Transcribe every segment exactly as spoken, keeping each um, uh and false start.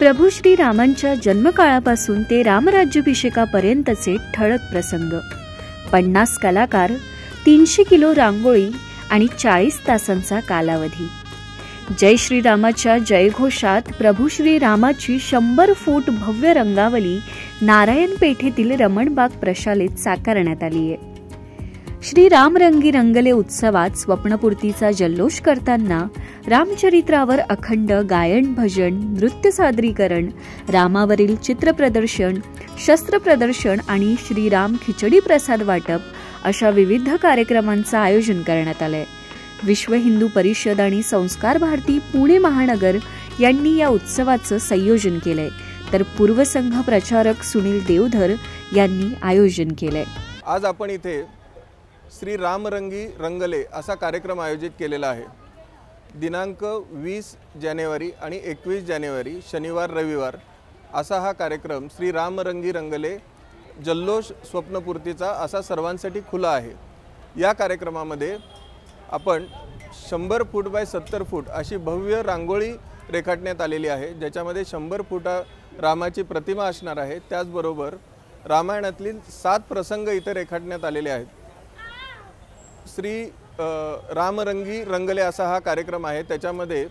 प्रभू श्रीरामांच्या जन्मकाळापासून ते रामराज्याभिषेकापर्यंतचे ठळक प्रसंग, पन्नास कलाकार, तीनशे किलो रांगोळी आणि चाळीस तासांचा कालावधी। जय श्रीरामाच्या जयघोषात प्रभू श्रीरामाची शंभर फूट भव्य रंगावली नारायण पेठेतील रमणबाग प्रशालेत साकारण्यात आली आहे। श्री राम रंगी रंगले उत्सवात स्वप्नपूर्तीचा जल्लोष करताना रामचरित्रावर अखंड गायन, भजन, नृत्य सादरीकरण, रामावरील चित्रप्रदर्शन, शस्त्र प्रदर्शन आणि श्रीराम खिचडी प्रसाद वाटप अशा विविध कार्यक्रमांचं आयोजन करण्यात आलंय। विश्व हिंदू परिषद आणि संस्कार भारती पुणे महानगर यांनी या उत्सवाचं संयोजन केलंय, तर पूर्वसंघ प्रचारक सुनील देवधर यांनी आयोजन केलंय। आज आपण इथे श्री राम रंगी रंगले असा कार्यक्रम आयोजित केलेला आहे। दिनांक वीस जानेवारी आणि एकवीस जानेवारी शनिवार रविवार असा हा कार्यक्रम श्री राम रंगी रंगले जल्लोष स्वप्नपूर्तीचा असा सर्वांसाठी खुला आहे। या कार्यक्रमामध्ये आपण शंभर फूट बाय सत्तर फूट अशी भव्य रांगोळी रेखाटण्यात आलेली आहे, ज्याच्यामध्ये शंभर फुटा रामाची प्रतिमा असणार आहे। त्याचबरोबर रामायणातील सात प्रसंग इथे रेखाटण्यात आलेले आहेत। श्री रामरंगी रंगले असा हा कार्यक्रम आहे। त्याच्यामध्ये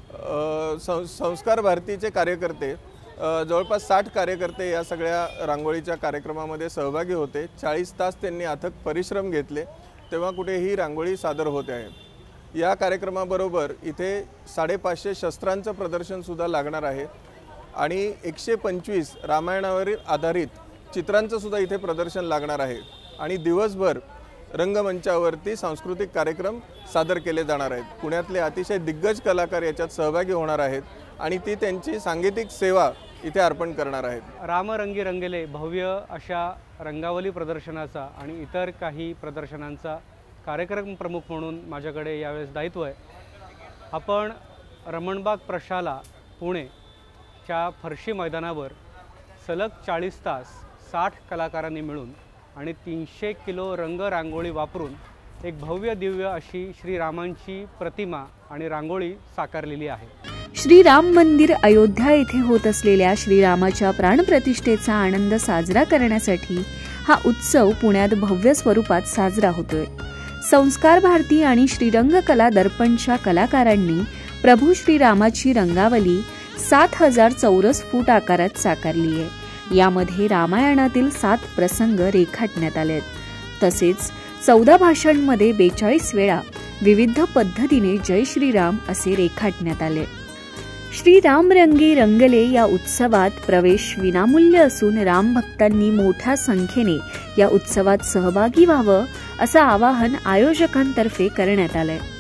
संस्कार भारतीचे कार्यकर्ते जवळपास साठ कार्यकर्ते या सगळ्या रांगोळीच्या कार्यक्रमामध्ये सहभागी होते। चाळीस तास त्यांनी अथक परिश्रम घेतले, तेव्हा कुठे ही रांगोळी सादर होते आहे। या कार्यक्रमाबरोबर इथे साडेपाचशे शस्त्रांचं प्रदर्शनसुद्धा लागणार आहे आणि एकशे पंचवीस रामायणावरील आधारित चित्रांचं सुद्धा इथे प्रदर्शन लागणार आहे आणि दिवसभर रंगमंचावरती सांस्कृतिक कार्यक्रम सादर केले जाणार आहेत। पुण्यातले अतिशय दिग्गज कलाकार याच्यात सहभागी होणार आहेत आणि ती त्यांची सांगीतिक सेवा इथे अर्पण करणार आहेत। रामरंगी रंगले भव्य अशा रंगावली प्रदर्शनाचा आणि इतर काही प्रदर्शनांचा कार्यक्रम प्रमुख म्हणून माझ्याकडे यावेळेस दायित्व आहे। आपण रमणबाग प्रशाला पुणेच्या फरशी मैदानावर सलग चाळीस तास साठ कलाकारांनी मिळून आणि तीनशे किलो रंग रांगोळी वापरून एक भव्य दिव्य अशी श्रीरामांची प्रतिमा आणि रांगोळी साकारलेली आहे। श्रीराम मंदिर अयोध्या येथे होत असलेल्या श्रीरामाच्या प्राणप्रतिष्ठेचा आनंद साजरा करण्यासाठी हा उत्सव पुण्यात भव्य स्वरूपात साजरा होतोय। संस्कार भारती आणि श्रीरंग कला दर्पणच्या कलाकारांनी प्रभू श्रीरामाची रंगावली सात हजार चौरस फूट आकारात साकारली आहे। यामध्ये रामायणातील सात प्रसंग रेखाटण्यात आलेत, तसेच चौदा भाषांमध्ये बेचाळीस वेळा विविध पद्धतीने जय श्रीराम असे रेखाटण्यात आले। श्री राम रंगी रंगले या उत्सवात प्रवेश विनामूल्य असून राम भक्तांनी मोठ्या संख्येने या उत्सवात सहभागी व्हावं असं आवाहन आयोजकांतर्फे करण्यात आलंय।